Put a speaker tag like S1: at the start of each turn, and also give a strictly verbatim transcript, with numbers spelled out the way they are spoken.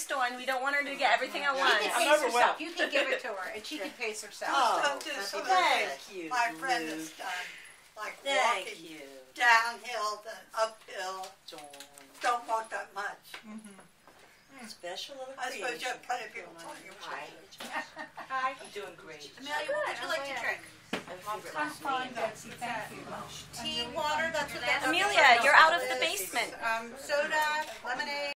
S1: based on. We don't want her to get everything at
S2: She
S1: once.
S2: can
S3: I'm
S2: pace herself.
S3: overwhelmed.
S2: You can give it to her, and she can pace herself.
S4: Oh,
S5: Don't do some of the
S4: thank
S5: things
S4: you,
S5: my friend
S4: Lou.
S5: has done, like
S4: Thank
S5: walking
S4: you.
S5: downhill, then uphill.
S4: Dawn.
S5: Don't walk that much.
S4: Special little
S5: I suppose you
S4: creation.
S5: have plenty of people talking about
S4: Hi.
S5: it.
S4: Hi. I'm doing great.
S2: Amelia, what would you like to drink?
S6: Have fun, Betsy. Thank you.
S2: Tea, water, that's what that's.
S1: Amelia, you're out of the basement.
S2: Um, soda, lemonade.